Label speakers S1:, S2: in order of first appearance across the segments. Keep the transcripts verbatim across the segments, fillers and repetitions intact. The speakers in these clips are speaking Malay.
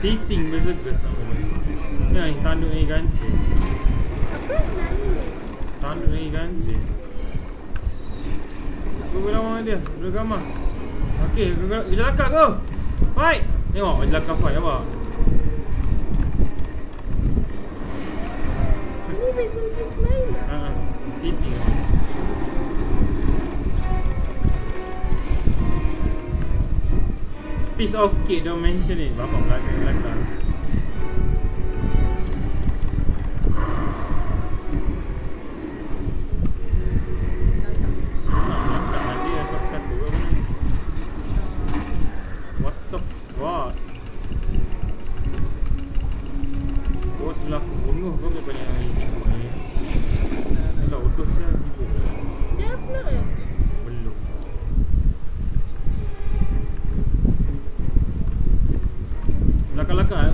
S1: Seething Bazelgeuse nama dia. Ya, ni tanduk ni ganti.
S2: Apa nama?
S1: Tanduk ni ganti. Aku lawan dia, dua gambar. Okey, kita lakak ke? Fight! Tengok, kita lakak fight apa?
S2: Ni Bazelgeuse lain tak?
S1: Haa, Seething. Piece of cake don't mention it. Bapak belakang belakang. What the fuck? Bos lah bunuh kau daripada yang ini. Kalau utuh saya sibuk.
S2: Dia upload ya?
S1: Belum. Lakak-lakak eh.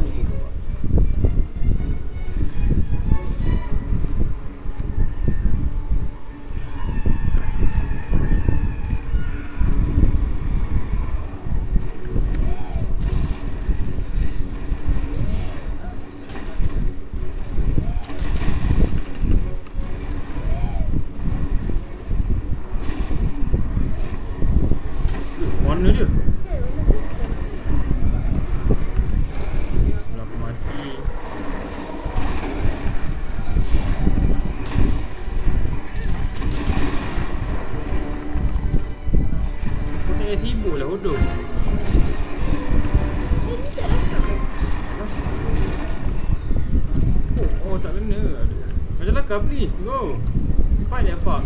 S1: Mana dia? Kalau aku mati. Kau tengah sibuk lah bodoh.
S2: Ni tak lakak ke?
S1: Oh, oh tak kena. Macam lakar please, go. Find that fox.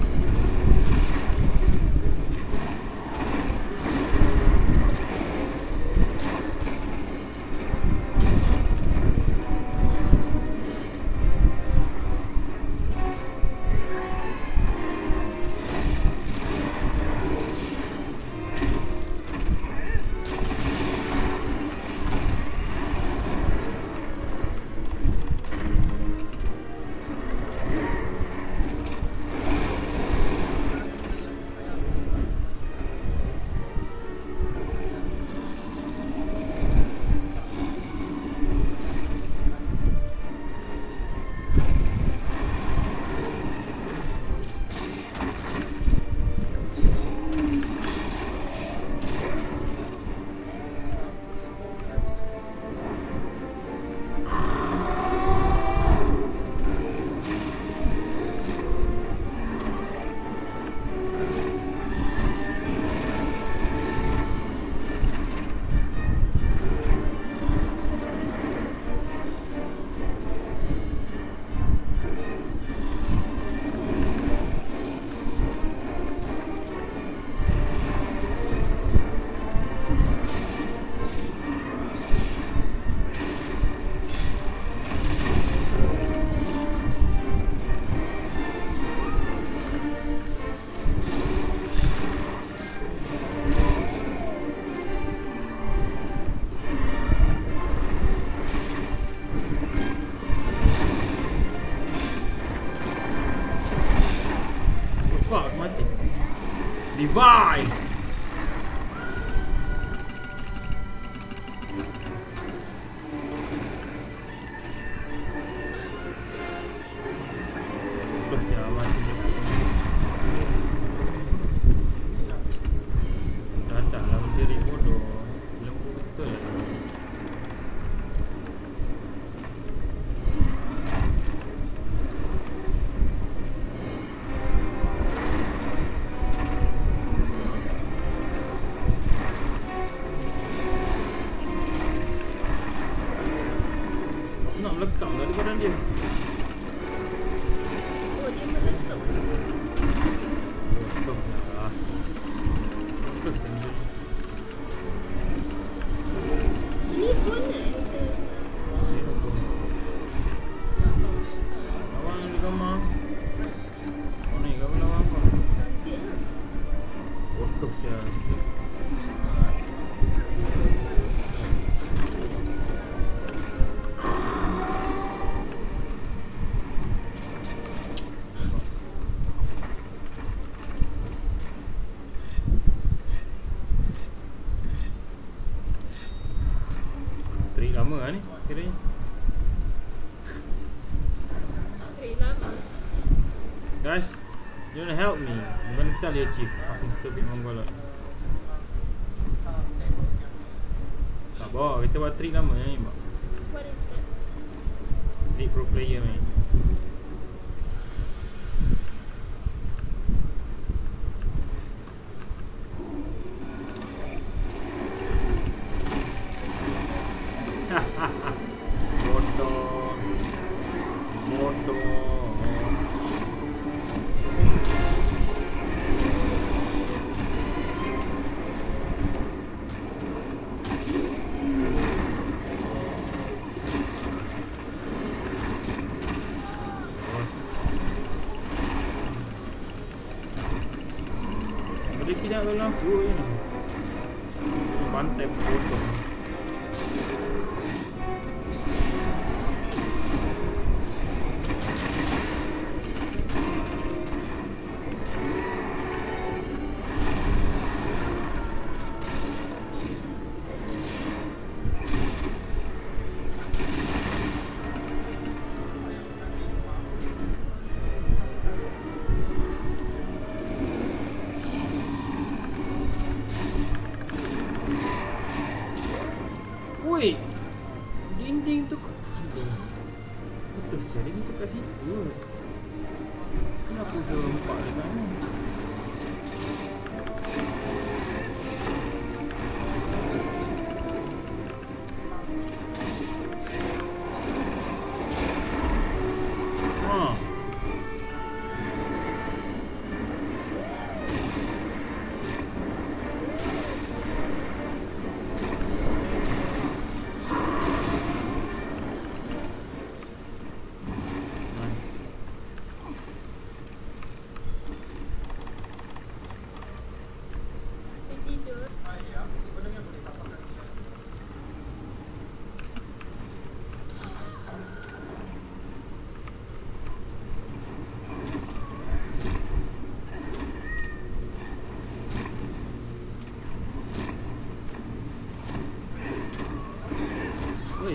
S1: Divide! Terus dia mati. Datanglah menjadi bodoh. Lembu betul lah. Nak melekat lah di badan dia.
S2: Oh, dia meletup.
S1: Bodoh lah. Terus dia.
S2: Ini pun eh.
S1: Lawan di kamar. Oh ni kau lawan apa?
S2: Cantik lah.
S1: Bodoh sial. Trik lama lah ni. kiranya.
S2: Very lama.
S1: Guys, you wanna help me? I'm gonna tell you, Chief. Fucking stupid Mongolot. Sabar, kita buat trick lama ni, Mak.
S2: What is that?
S1: Trick pro player ni. Bodoh. Bodoh. Boleh tidak dalam aku ni. Pantai bodoh. Woi, dinding tu betul sekali kita kat situ. Kenapa sempat dekat ni? Ha.
S2: Tidur.
S1: Woi.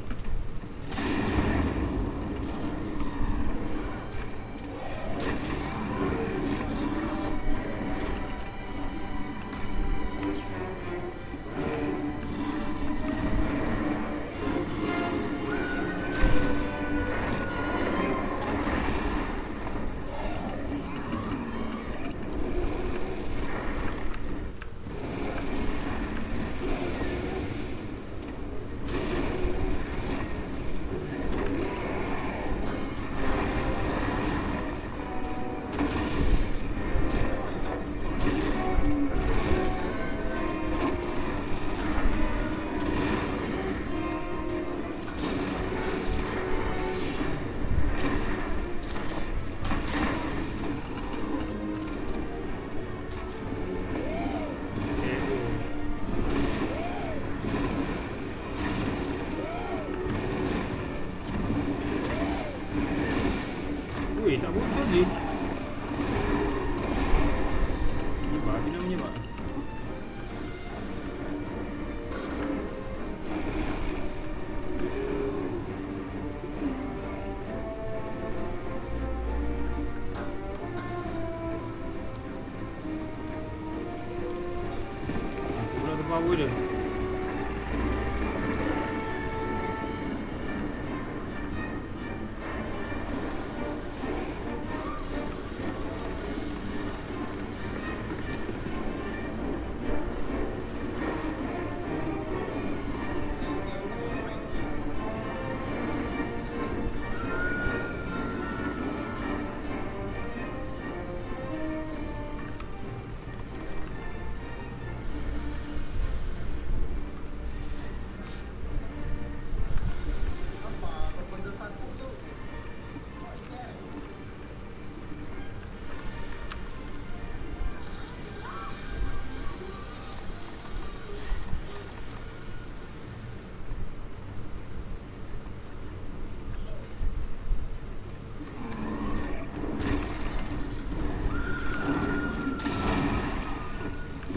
S1: Weh, tak bodoh dia. Ni babi namanya, Pak. Aku pula terbawa dia.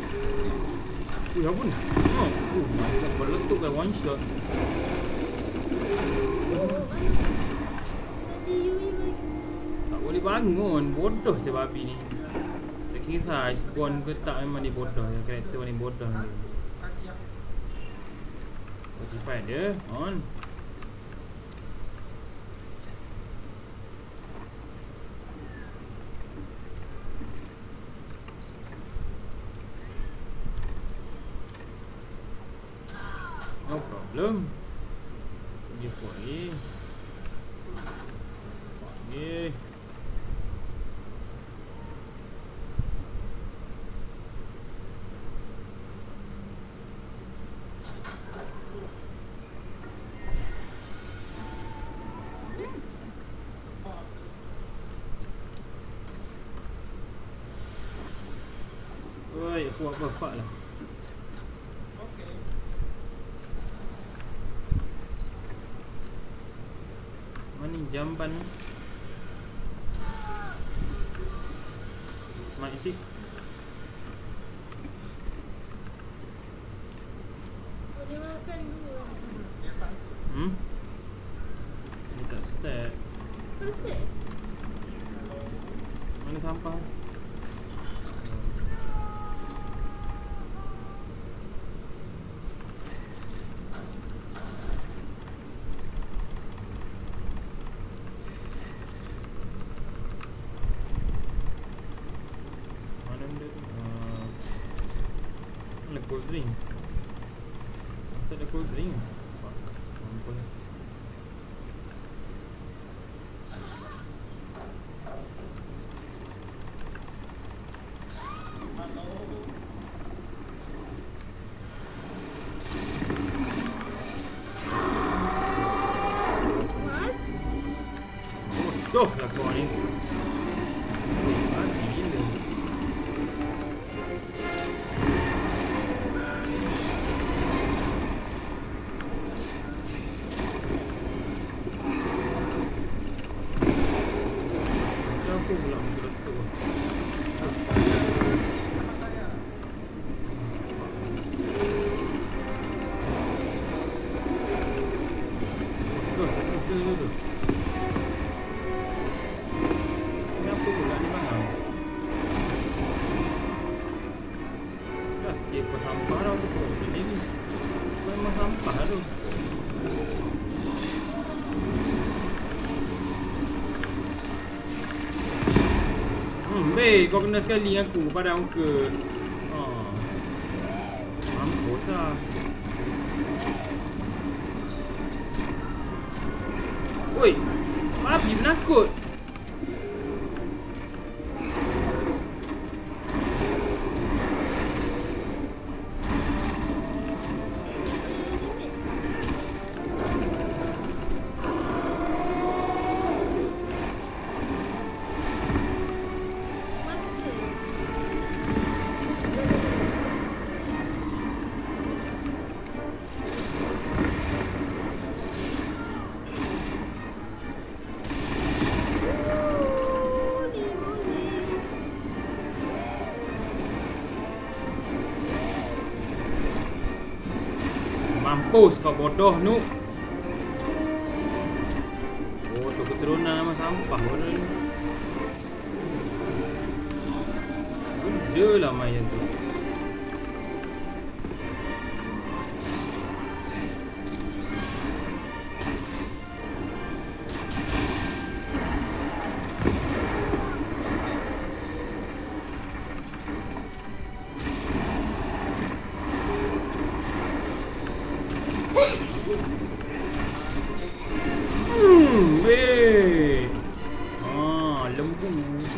S1: Ui, apa ni? Oh, uh, mantap berletup kan one shot. bangun. Bodoh si babi ni. Tak kira Iceborne ke tak, memang dia bodoh. Yang karakter ni bodoh ni. Cepat dia. On. No problem. Dia buat ni. Buat ni. Oi, aku buat apa lah. Mana jamban ni? Mai sih.
S2: Boleh makan dulu.
S1: Hmm? Ni tak step.
S2: Selesai.
S1: Mana sampah? Cold drink. Tak ada cold drink. Ampun. Bodoh lah kau ni. Mati gila. Aku pula muka tu. Kenapa pula ni bang? Dah sikit kau sampah dah tu. Ini ni memang sampah tu. Hmm, baik, kau kena sekali aku pada muka. Ha. Mampus lah. Oi, babi menakut. Mampus kau bodoh nu. Bodoh keturunan sama sampah bodoh ni. Benda lah main tu. Hmm, weh. Ah, lembu.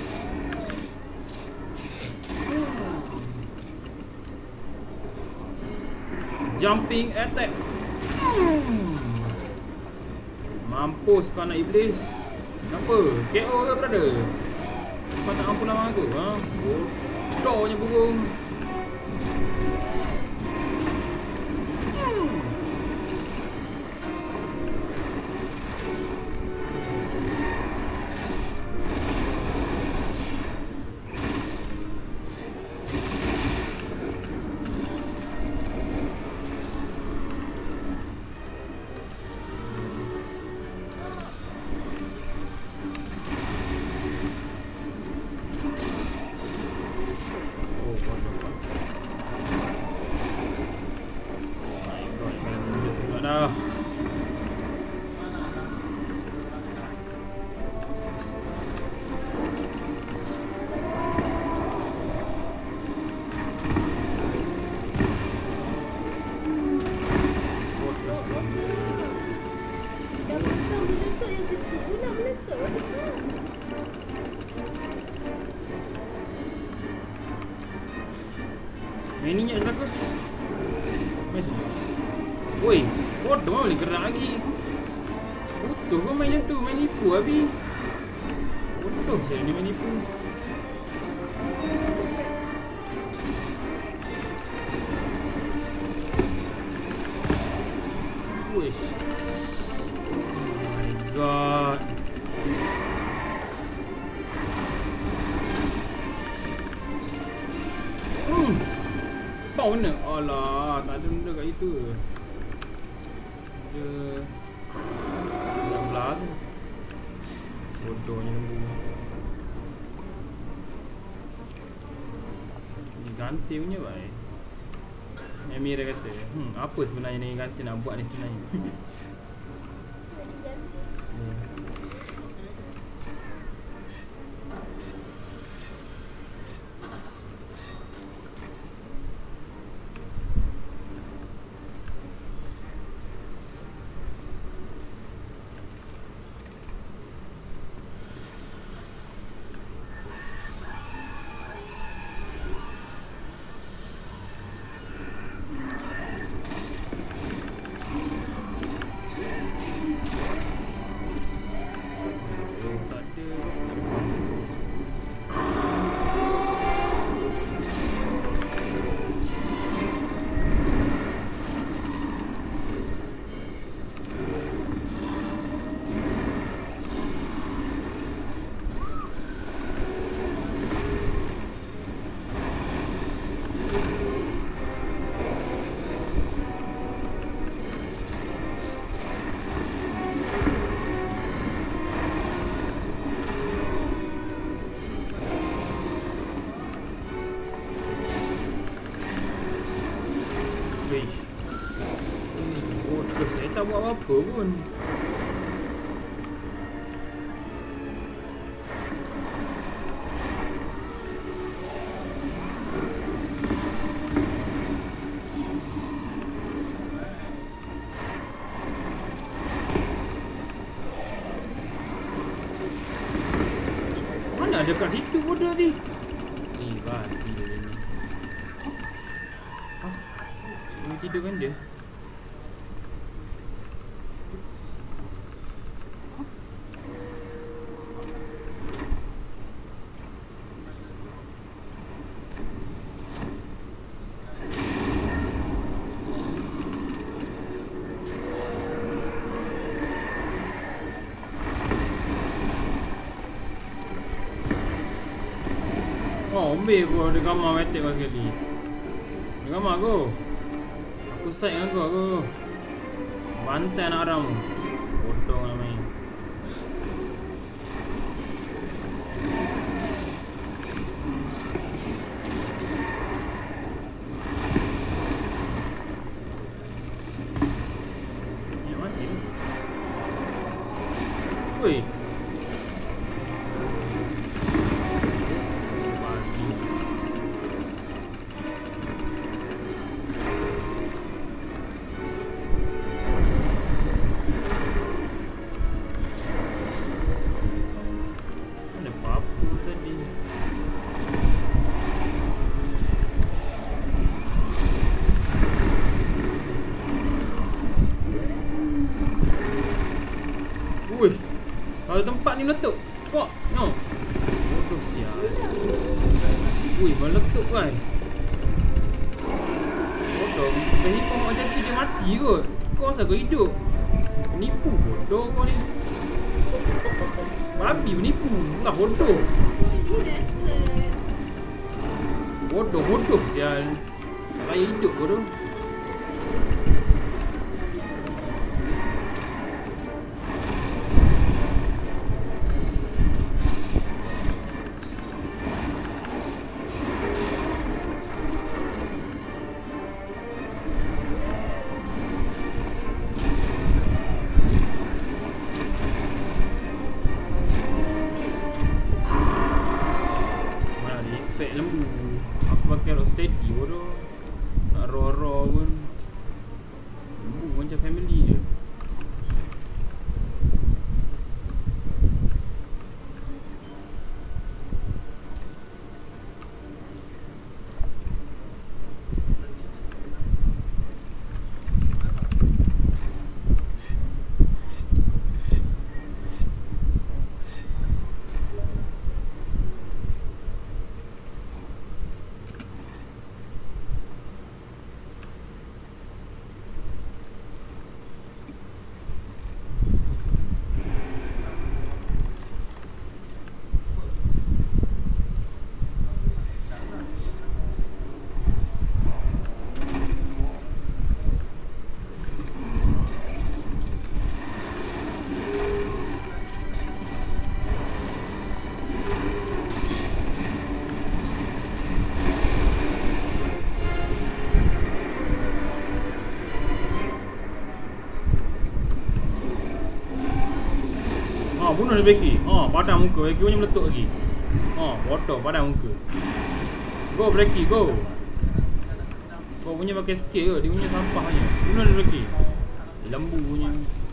S1: Jumping attack. Hmm. Mampus kau anak iblis. Kenapa? K O ke brother? Kau tak ampun nama aku, ha? Bodohnya burung.
S2: meletup yang situ nak meletup macam tu.
S1: Main ni je aku. Main sini. Oi, bodoh boleh gerak lagi. Butuh kau main macam tu, main nipu habis. Bodoh saya ni main nipu. Wish. Oh my god. Hmm. Bau mana? Alah, tak ada benda kat situ. Dia dah belah tu. Bodohnya lembu. Ni ganti punya baik. Amira kata, hmm, apa sebenarnya ni ganti nak buat ni sebenarnya? hmm. Tak buat apa-apa pun. Mana ada kat situ bodoh ni? Eh, babi dia ni. Hah? Dia tidur kan dia? Oh, ambil aku ada gambar metek kau sekali. Ada gambar aku. Aku side dengan kau aku. Bantai anak haram. Bodoh nak main. Ni mati tu. Weh. Wih, kalau tempat ni meletup. Kok, no. Bodoh sial. Wih, meletup kan. Bodoh, vehicle macam tu dia mati kot. Kau asal kau hidup? Penipu bodoh kau ni. Babi penipu, bukan bodoh. Bodoh, bodoh sial. Tak layak hidup bodoh. Lembu. Aku pakai rock steady bodoh. Nak roar-roar Ah, bunuh dia Becky. Ah, padam muka. Becky punya meletup lagi. Ah, bodoh padam muka. Go Becky, go. Kau punya pakai skill ke? Dia punya sampah je. Bunuh dia Becky. Dia lembu punya.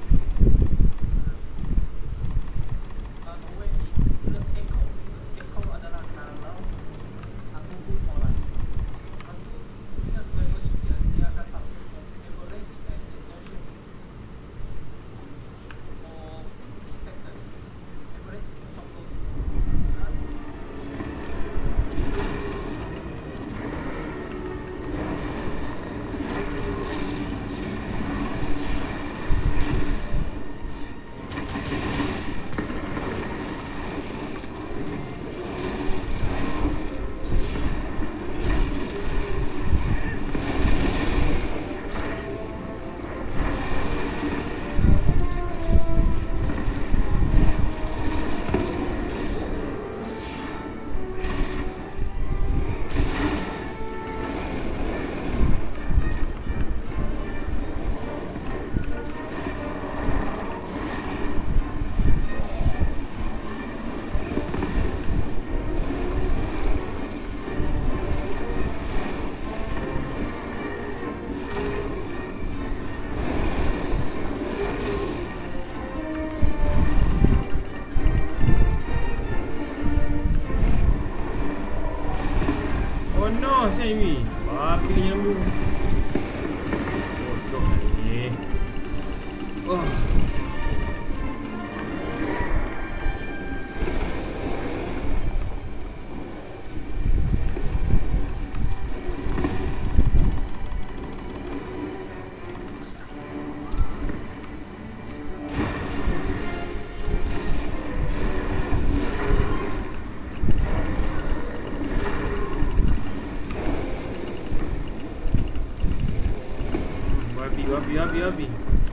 S1: Ini babi punya lembu. Bodoh ni. Oh. Babi, babi, babi.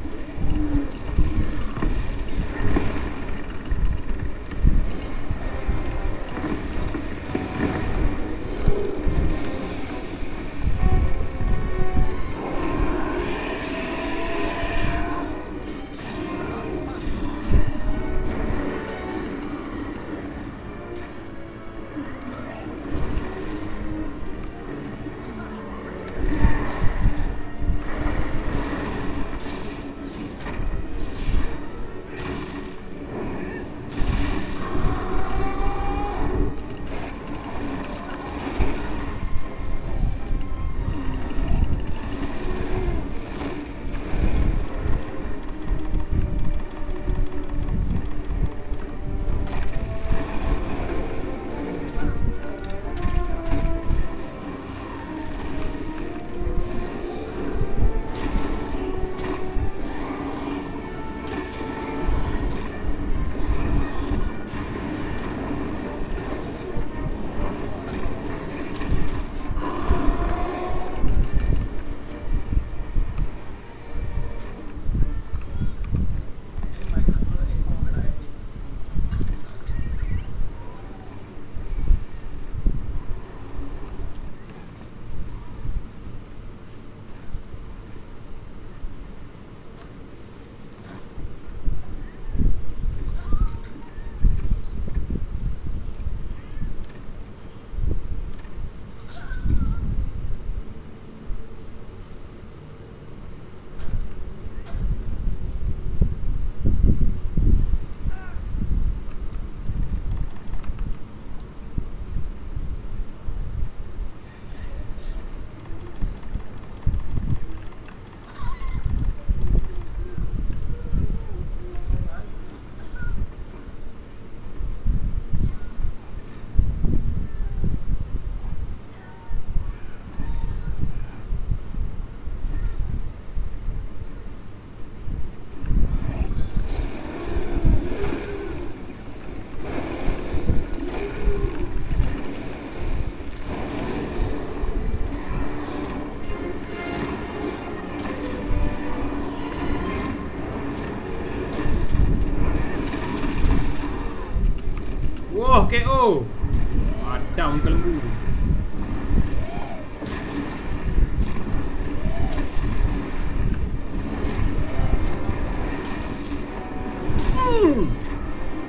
S1: Wah, K O. Padam ke lembu. Hmm.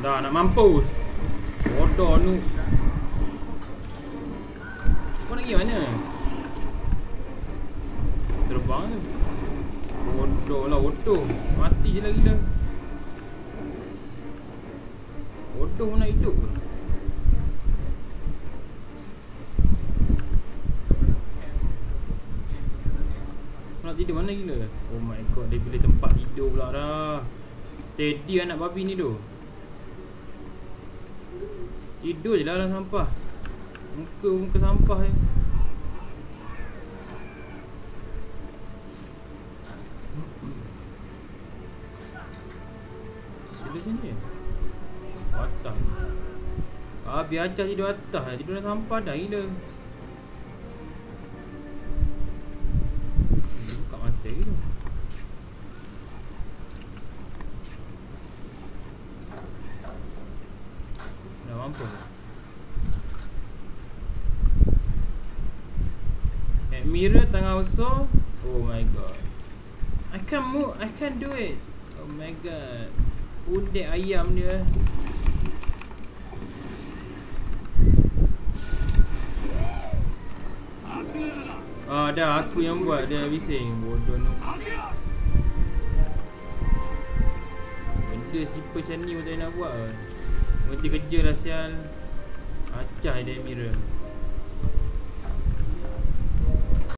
S1: Dah nak mampus. Bodoh nu. Kau nak pergi mana? Terbang tu. Bodoh lah auto. Mati je lah gila. Bodoh nak hidup ke? Nak tidur mana gila? Oh my god, dia pilih tempat tidur pula dah. Steady anak babi ni tu. Tidur je lah dalam sampah. Muka muka sampah je. Tidur sini. Atas. Ah, biar atas tidur atas. Tidur dalam sampah dah gila. Buka mata gitu. Dah mampu. Eh, mirror tengah usah. Oh my god. I can't move. I can't do it. Oh my god. Udek ayam dia. Ah, dah aku yang buat dia bising. Bodoh tu. Benda siapa macam ni macam nak buat. Berhenti kerja lah sial. Acah dia mirror.